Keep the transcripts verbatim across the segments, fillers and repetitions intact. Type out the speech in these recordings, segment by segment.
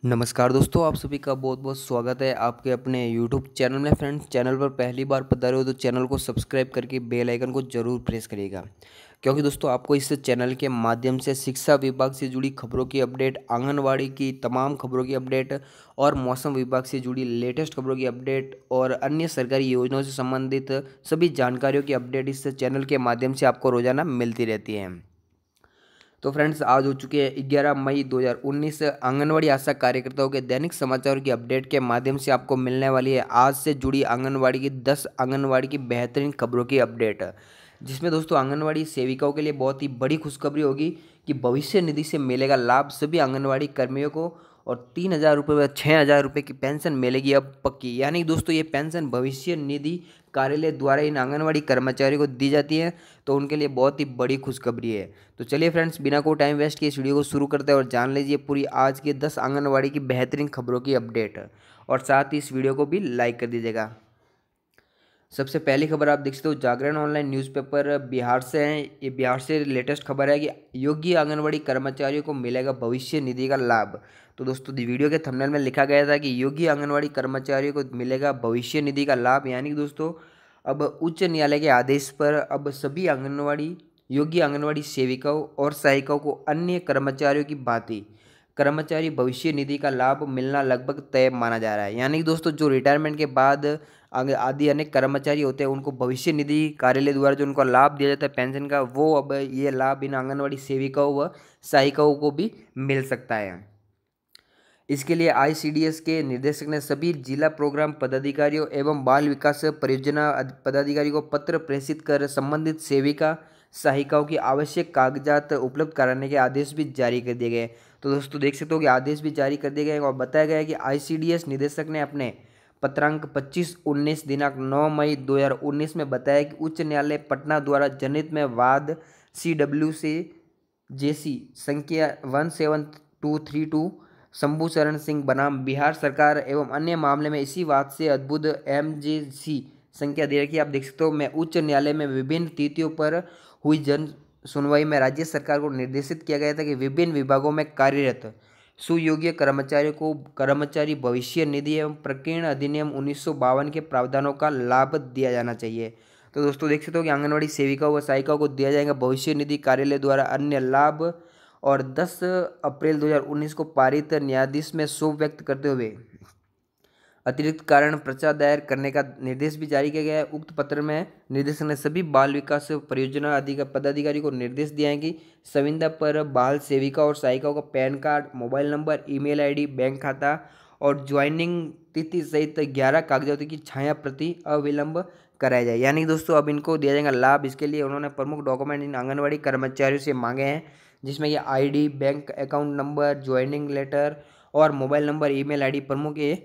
नमस्कार दोस्तों, आप सभी का बहुत बहुत स्वागत है आपके अपने यूट्यूब चैनल में। फ्रेंड्स, चैनल पर पहली बार पधारे हो तो चैनल को सब्सक्राइब करके बेल आइकन को जरूर प्रेस करिएगा, क्योंकि दोस्तों आपको इस चैनल के माध्यम से शिक्षा विभाग से जुड़ी खबरों की अपडेट, आंगनवाड़ी की तमाम खबरों की अपडेट और मौसम विभाग से जुड़ी लेटेस्ट खबरों की अपडेट और अन्य सरकारी योजनाओं से संबंधित सभी जानकारियों की अपडेट इस चैनल के माध्यम से आपको रोजाना मिलती रहती है। तो फ्रेंड्स, आज हो चुके हैं ग्यारह मई दो हज़ार उन्नीस। आंगनवाड़ी आशा कार्यकर्ताओं के दैनिक समाचार की अपडेट के माध्यम से आपको मिलने वाली है आज से जुड़ी आंगनवाड़ी की दस आंगनवाड़ी की बेहतरीन खबरों की अपडेट, जिसमें दोस्तों आंगनवाड़ी सेविकाओं के लिए बहुत ही बड़ी खुशखबरी होगी कि भविष्य निधि से मिलेगा लाभ सभी आंगनवाड़ी कर्मियों को और तीन हज़ार रुपये व छः हज़ार रुपये की पेंशन मिलेगी अब पक्की। यानी दोस्तों ये पेंशन भविष्य निधि कार्यालय द्वारा इन आंगनवाड़ी कर्मचारियों को दी जाती है, तो उनके लिए बहुत ही बड़ी खुशखबरी है। तो चलिए फ्रेंड्स, बिना कोई टाइम वेस्ट किए इस वीडियो को शुरू करते हैं और जान लीजिए पूरी आज के दस आंगनवाड़ी की बेहतरीन खबरों की अपडेट, और साथ ही इस वीडियो को भी लाइक कर दीजिएगा। सबसे पहली खबर आप देख सकते हो, जागरण ऑनलाइन न्यूज़पेपर बिहार से हैं। ये बिहार से लेटेस्ट खबर है कि योग्य आंगनवाड़ी कर्मचारियों को मिलेगा भविष्य निधि का लाभ। तो दोस्तों वीडियो के थंबनेल में लिखा गया था कि योग्य आंगनवाड़ी कर्मचारियों को मिलेगा भविष्य निधि का लाभ, यानी कि दोस्तों अब उच्च न्यायालय के आदेश पर अब सभी आंगनवाड़ी योग्य आंगनवाड़ी सेविकाओं और सहायिकाओं को अन्य कर्मचारियों की भांति कर्मचारी भविष्य निधि का लाभ मिलना लगभग तय माना जा रहा है। यानी कि दोस्तों जो रिटायरमेंट के बाद आगे आदि अनेक कर्मचारी होते हैं उनको भविष्य निधि कार्यालय द्वारा जो उनको लाभ दिया जाता है पेंशन का, वो अब ये लाभ इन आंगनवाड़ी सेविकाओं व सहायिकाओं को भी मिल सकता है। इसके लिए आईसीडीएस के निर्देशक ने सभी जिला प्रोग्राम पदाधिकारियों एवं बाल विकास परियोजना पदाधिकारी को पत्र प्रेषित कर संबंधित सेविका सहायिकाओं की आवश्यक कागजात उपलब्ध कराने के आदेश भी जारी कर दिए गए। तो दोस्तों देख सकते हो कि आदेश भी जारी कर दिए गए और बताया गया है कि आईसीडीएस निदेशक ने अपने पत्रांक पच्चीस उन्नीस दिनांक नौ मई दो हज़ार उन्नीस में बताया कि उच्च न्यायालय पटना द्वारा जनहित में वाद सी डब्ल्यू से जेसी संख्या one seven two three two Shambhu Sharan Singh बनाम बिहार सरकार एवं अन्य मामले में इसी बात से अद्भुत एम जे सी संख्या दे रखी है। आप देख सकते हो, मैं उच्च न्यायालय में विभिन्न तिथियों पर हुई जन सुनवाई में राज्य सरकार को निर्देशित किया गया था कि विभिन्न विभागों में कार्यरत सुयोग्य कर्मचारियों को कर्मचारी भविष्य निधि एवं प्रकीर्ण अधिनियम उन्नीस सौ बावन के प्रावधानों का लाभ दिया जाना चाहिए। तो दोस्तों देख सकते हो कि आंगनवाड़ी सेविकाओं व सहायिकाओं को दिया जाएगा भविष्य निधि कार्यालय द्वारा अन्य लाभ, और दस अप्रैल दो हज़ार उन्नीस को पारित न्यायाधीश में शोक व्यक्त करते हुए अतिरिक्त कारण पर्चा दायर करने का निर्देश भी जारी किया गया है। उक्त पत्र में निर्देशक ने सभी बाल विकास परियोजना अधिकारी पदाधिकारी को निर्देश दिया है कि संविदा पर बाल सेविका और सहायिकाओं का PAN card, mobile number, email ID, bank खाता और ज्वाइनिंग तिथि सहित ग्यारह कागजातों की छाया प्रति अविलंब कराया जाए। यानी दोस्तों अब इनको दिया जाएगा लाभ। इसके लिए उन्होंने प्रमुख डॉक्यूमेंट इन आंगनवाड़ी कर्मचारियों से मांगे हैं, जिसमें ये ID, bank account number, joining letter और मोबाइल नंबर, ईमेल आईडी प्रमुख ये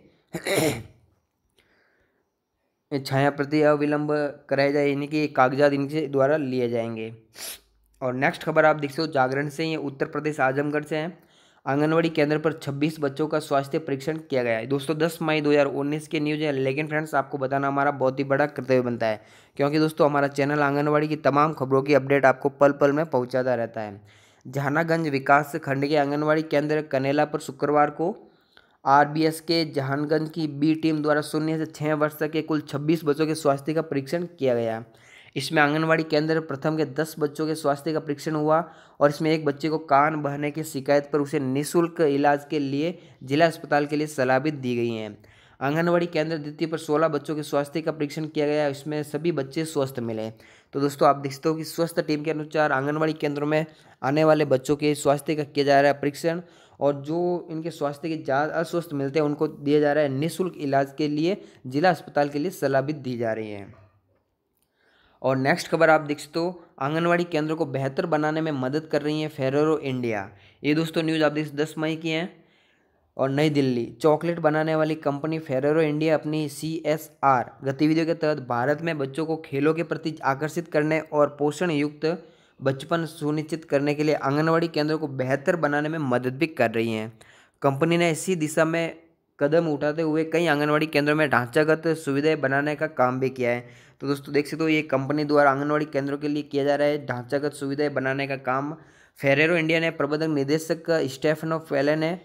छाया प्रति अविलंब कराया जाए, यानी कि कागजात इनके द्वारा लिए जाएंगे। और नेक्स्ट खबर आप देख सकते हो जागरण से, ये उत्तर प्रदेश आजमगढ़ से हैं। आंगनवाड़ी केंद्र पर छब्बीस बच्चों का स्वास्थ्य परीक्षण किया गया है। दोस्तों दस मई दो हज़ार उन्नीस के न्यूज़ है, लेकिन फ्रेंड्स आपको बताना हमारा बहुत ही बड़ा कर्तव्य बनता है, क्योंकि दोस्तों हमारा चैनल आंगनवाड़ी की तमाम खबरों की अपडेट आपको पल पल में पहुंचाता रहता है। जहानागंज विकास खंड के आंगनवाड़ी केंद्र कनेला पर शुक्रवार को आरबीएस के जहानगंज की बी टीम द्वारा शून्य से छः वर्ष तक के कुल छब्बीस बच्चों के स्वास्थ्य का परीक्षण किया गया। इसमें आंगनवाड़ी केंद्र प्रथम के दस बच्चों के स्वास्थ्य का परीक्षण हुआ और इसमें एक बच्चे को कान बहने की शिकायत पर उसे निःशुल्क इलाज के लिए जिला अस्पताल के लिए सलाह भी दी गई है। आंगनवाड़ी केंद्र द्वितीय पर सोलह बच्चों के स्वास्थ्य का परीक्षण किया गया, इसमें सभी बच्चे स्वस्थ मिले। तो दोस्तों आप देखते हो कि स्वस्थ टीम के अनुसार आंगनवाड़ी केंद्रों में आने वाले बच्चों के स्वास्थ्य का किया जा रहा है परीक्षण, और जो इनके स्वास्थ्य के ज़्यादा अस्वस्थ मिलते हैं उनको दिया जा रहा है निःशुल्क इलाज के लिए जिला अस्पताल के लिए सलाह भी दी जा रही है। और नेक्स्ट खबर आप देख सकते हो, आंगनवाड़ी केंद्रों को बेहतर बनाने में मदद कर रही है फेरेरो इंडिया। ये दोस्तों न्यूज़ आप देख दस मई की है। और नई दिल्ली, चॉकलेट बनाने वाली कंपनी फेरेरो इंडिया अपनी सी एस आर गतिविधियों के तहत भारत में बच्चों को खेलों के प्रति आकर्षित करने और पोषण युक्त बचपन सुनिश्चित करने के लिए आंगनवाड़ी केंद्रों को बेहतर बनाने में मदद भी कर रही हैं। कंपनी ने इसी दिशा में कदम उठाते हुए कई आंगनवाड़ी केंद्रों में ढांचागत सुविधाएं बनाने का काम भी किया है। तो दोस्तों देख सकते हो ये कंपनी द्वारा आंगनवाड़ी केंद्रों के लिए किया जा रहा है ढांचागत सुविधाएं बनाने का काम। फेरेरो इंडिया ने प्रबंधक निदेशक स्टेफनो फेले ने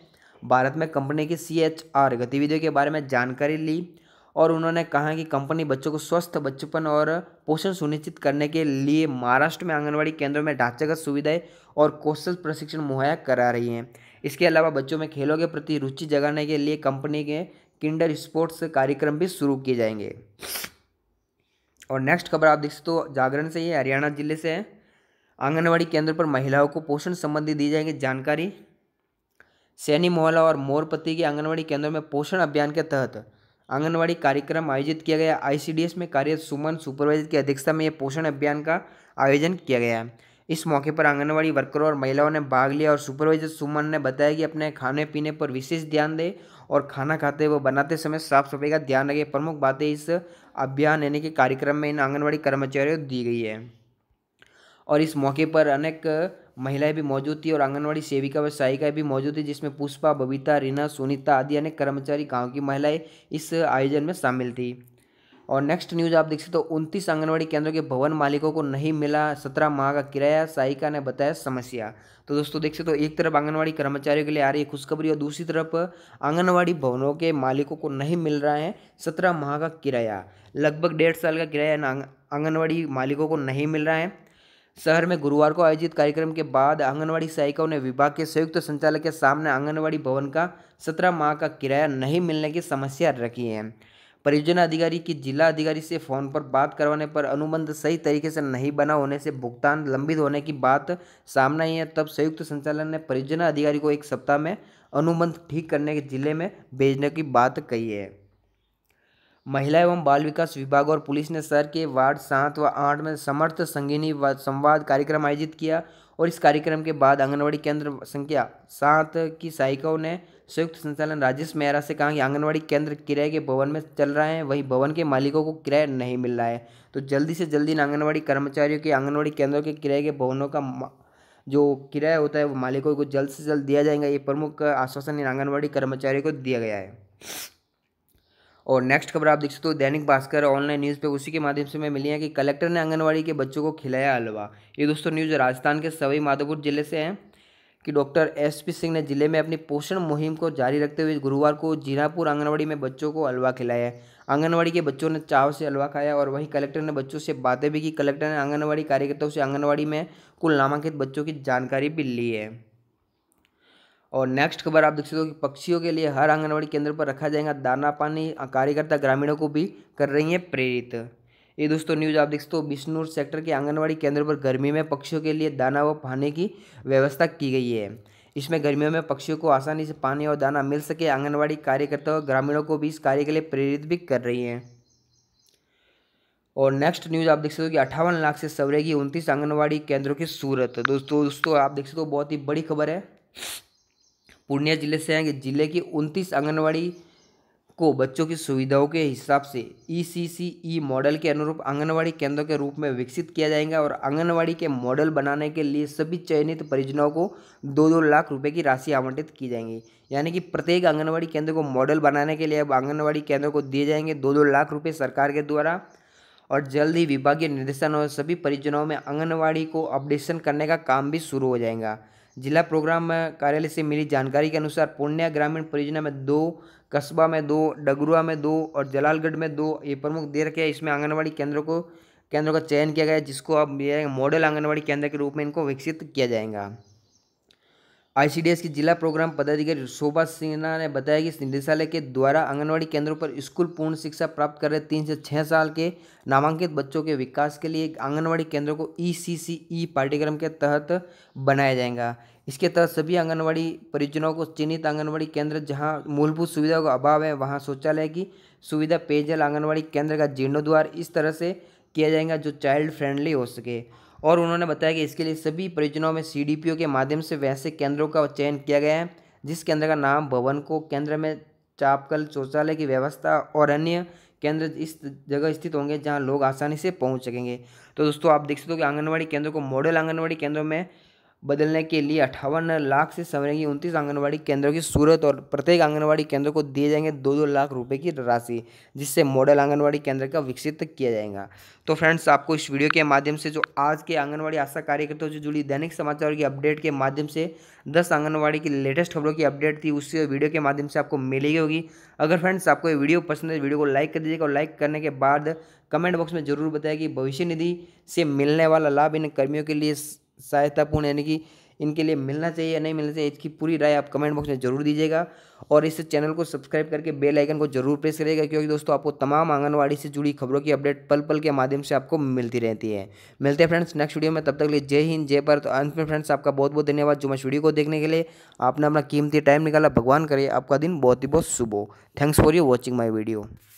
भारत में कंपनी की सी एच आर गतिविधियों के बारे में जानकारी ली और उन्होंने कहा कि कंपनी बच्चों को स्वस्थ बचपन और पोषण सुनिश्चित करने के लिए महाराष्ट्र में आंगनवाड़ी केंद्रों में ढांचागत सुविधाएं और कौशल प्रशिक्षण मुहैया करा रही हैं। इसके अलावा बच्चों में खेलों के प्रति रुचि जगाने के लिए कंपनी के किंडर स्पोर्ट्स कार्यक्रम भी शुरू किए जाएंगे। और नेक्स्ट खबर आप देख सकते हो जागरण से, ये हरियाणा जिले से है। आंगनवाड़ी केंद्र पर महिलाओं को पोषण संबंधी दी जाएगी जानकारी। सैनी मोहल्ला और मोरपत्ती के आंगनवाड़ी केंद्रों में पोषण अभियान के तहत आंगनवाड़ी कार्यक्रम आयोजित किया गया। आईसीडीएस में कार्यरत सुमन सुपरवाइजर की अध्यक्षता में यह पोषण अभियान का आयोजन किया गया। इस मौके पर आंगनवाड़ी वर्करों और महिलाओं ने भाग लिया और सुपरवाइजर सुमन ने बताया कि अपने खाने पीने पर विशेष ध्यान दें और खाना खाते व बनाते समय साफ सफाई का ध्यान रखें। प्रमुख बातें इस अभियान यानी कि कार्यक्रम में इन आंगनवाड़ी कर्मचारियों को दी गई है। और इस मौके पर अनेक महिलाएं भी मौजूद थी और आंगनवाड़ी सेविका व सहायिकाएं भी मौजूद थी, जिसमें पुष्पा, बबीता, रीना, सुनीता आदि अनेक कर्मचारी गांव की महिलाएं इस आयोजन में शामिल थी। और नेक्स्ट न्यूज आप देख सकते हो उनतीस आंगनवाड़ी केंद्रों के भवन मालिकों को नहीं मिला सत्रह माह का किराया, सहायिका ने बताया समस्या। तो दोस्तों देख सकते हो एक तरफ आंगनवाड़ी कर्मचारियों के लिए आ रही है खुशखबरी और दूसरी तरफ आंगनवाड़ी भवनों के मालिकों को नहीं मिल रहा है सत्रह माह का किराया। लगभग डेढ़ साल का किराया आंगनवाड़ी मालिकों को नहीं मिल रहा है। शहर में गुरुवार को आयोजित कार्यक्रम के बाद आंगनवाड़ी सहायिकाओं ने विभाग के संयुक्त संचालक के सामने आंगनवाड़ी भवन का सत्रह माह का किराया नहीं मिलने की समस्या रखी है। परियोजना अधिकारी की जिला अधिकारी से फोन पर बात करवाने पर अनुबंध सही तरीके से नहीं बना होने से भुगतान लंबित होने की बात सामने आई है। तब संयुक्त संचालक ने परियोजना अधिकारी को एक सप्ताह में अनुबंध ठीक करने के जिले में भेजने की बात कही है। महिला एवं बाल विकास विभाग और पुलिस ने शहर के वार्ड सात व आठ में समर्थ संगिनी संवाद कार्यक्रम आयोजित किया और इस कार्यक्रम के बाद आंगनवाड़ी केंद्र संख्या सात की सहायिकाओं ने संयुक्त संचालन राजेश मेहरा से कहा कि आंगनवाड़ी केंद्र किराए के भवन में चल रहा है, वही भवन के मालिकों को किराया नहीं मिल रहा है। तो जल्दी से जल्दी आंगनवाड़ी कर्मचारियों के आंगनवाड़ी केंद्रों के किराए के भवनों का जो किराया होता है वो मालिकों को जल्द से जल्द दिया जाएगा। ये प्रमुख आश्वासन इन आंगनवाड़ी कर्मचारियों को दिया गया है। और नेक्स्ट खबर आप देख सकते हो दैनिक भास्कर ऑनलाइन न्यूज़ पे उसी के माध्यम से मैं मिली है कि कलेक्टर ने आंगनवाड़ी के बच्चों को खिलाया हलवा। ये दोस्तों न्यूज़ राजस्थान के सवाई माधोपुर जिले से है कि डॉक्टर एस पी सिंह ने जिले में अपनी पोषण मुहिम को जारी रखते हुए गुरुवार को जीरापुर आंगनवाड़ी में बच्चों को हलवा खिलाया है। आंगनवाड़ी के बच्चों ने चाव से हलवा खाया और वहीं कलेक्टर ने बच्चों से बातें भी की। कलेक्टर ने आंगनवाड़ी कार्यकर्ताओं से आंगनवाड़ी में कुल नामांकित बच्चों की जानकारी भी ली है। और नेक्स्ट खबर आप देख सकते हो कि पक्षियों के लिए हर आंगनवाड़ी केंद्र पर रखा जाएगा दाना पानी। कार्यकर्ता ग्रामीणों को भी कर रही हैं प्रेरित। ये दोस्तों न्यूज़ आप देख सकते हो बिश्नूर सेक्टर के आंगनवाड़ी केंद्र पर गर्मी में पक्षियों के लिए दाना व पानी की व्यवस्था की गई है। इसमें गर्मियों में पक्षियों को आसानी से पानी और दाना मिल सके। आंगनवाड़ी कार्यकर्ता और ग्रामीणों को भी इस कार्य के लिए प्रेरित भी कर रही हैं। और नेक्स्ट न्यूज़ आप देख सकते हो कि अट्ठावन लाख से सवरेगी उनतीस आंगनवाड़ी केंद्रों की सूरत। दोस्तों दोस्तों आप देख सकते हो बहुत ही बड़ी खबर है। पूर्णिया जिले से है कि जिले की उनतीस आंगनवाड़ी को बच्चों की सुविधाओं के हिसाब से ई सी सी ई मॉडल के अनुरूप आंगनवाड़ी केंद्रों के रूप में विकसित किया जाएगा और आंगनवाड़ी के मॉडल बनाने के लिए सभी चयनित परियोजनाओं को दो दो लाख रुपए की राशि आवंटित की जाएंगी। यानी कि प्रत्येक आंगनवाड़ी केंद्र को मॉडल बनाने के लिए अब आंगनवाड़ी केंद्रों को दिए जाएंगे दो दो लाख रुपये सरकार के द्वारा। और जल्द ही विभागीय निर्देशन और सभी परियोजनाओं में आंगनवाड़ी को अपडेशन करने का काम भी शुरू हो जाएगा। जिला प्रोग्राम कार्यालय से मिली जानकारी के अनुसार पूर्णिया ग्रामीण परियोजना में दो, कस्बा में दो, डगरुआ में दो और जलालगढ़ में दो ये प्रमुख दे रखे हैं। इसमें आंगनवाड़ी केंद्रों को केंद्रों का चयन किया गया है जिसको अब मॉडल आंगनवाड़ी केंद्र के रूप में इनको विकसित किया जाएगा। आईसीडीएस की जिला प्रोग्राम पदाधिकारी शोभा सिन्हा ने बताया कि निदेशालय के द्वारा आंगनवाड़ी केंद्रों पर स्कूल पूर्ण शिक्षा प्राप्त कर रहे तीन से छः साल के नामांकित बच्चों के विकास के लिए आंगनवाड़ी केंद्रों को ई सी सी ई पाठ्यक्रम के तहत बनाया जाएगा। इसके तहत सभी आंगनवाड़ी परियोजनाओं को चिन्हित आंगनवाड़ी केंद्र जहां मूलभूत सुविधाओं का अभाव है वहां शौचालय की सुविधा, पेयजल, आंगनवाड़ी केंद्र का जीर्णोद्वार इस तरह से किया जाएगा जो चाइल्ड फ्रेंडली हो सके। और उन्होंने बताया कि इसके लिए सभी परियोजनाओं में सी डी पी ओ के माध्यम से वैसे केंद्रों का चयन किया गया है जिस केंद्र का नाम भवन को केंद्र में चापकल, शौचालय की व्यवस्था और अन्य केंद्र इस जगह स्थित होंगे जहां लोग आसानी से पहुंच सकेंगे। तो दोस्तों आप देख सकते हो कि आंगनवाड़ी केंद्रों को मॉडल आंगनवाड़ी केंद्रों में बदलने के लिए अट्ठावन लाख से समझेंगे उनतीस आंगनबाड़ी केंद्रों की सूरत और प्रत्येक आंगनबाड़ी केंद्र को दिए जाएंगे दो दो लाख रुपए की राशि, जिससे मॉडल आंगनबाड़ी केंद्र का विकसित किया जाएगा। तो फ्रेंड्स, आपको इस वीडियो के माध्यम से जो आज के आंगनबाड़ी आशा कार्यकर्ताओं से जुड़ी दैनिक समाचार की अपडेट के माध्यम से दस आंगनबाड़ी की लेटेस्ट खबरों की अपडेट थी, उससे वीडियो के माध्यम से आपको मिलेगी होगी। अगर फ्रेंड्स आपको ये वीडियो पसंद है, वीडियो को लाइक कर दीजिएगा और लाइक करने के बाद कमेंट बॉक्स में जरूर बताएं कि भविष्य निधि से मिलने वाला लाभ इन कर्मियों के लिए सहायतापूर्ण, यानी कि इनके लिए मिलना चाहिए या नहीं मिलना चाहिए, इसकी पूरी राय आप कमेंट बॉक्स में जरूर दीजिएगा। और इस चैनल को सब्सक्राइब करके बेल आइकन को जरूर प्रेस करिएगा, क्योंकि दोस्तों आपको तमाम आंगनवाड़ी से जुड़ी खबरों की अपडेट पल पल के माध्यम से आपको मिलती रहती है। मिलते हैं फ्रेंड्स नेक्स्ट वीडियो में, तब तक के लिए जय हिंद जय भारत। तो अंत में फ्रेंड्स आपका बहुत बहुत धन्यवाद जो इस वीडियो को देखने के लिए आपने अपना कीमती टाइम निकाला। भगवान करे आपका दिन बहुत ही बहुत शुभ हो। Thanks for you watching my video.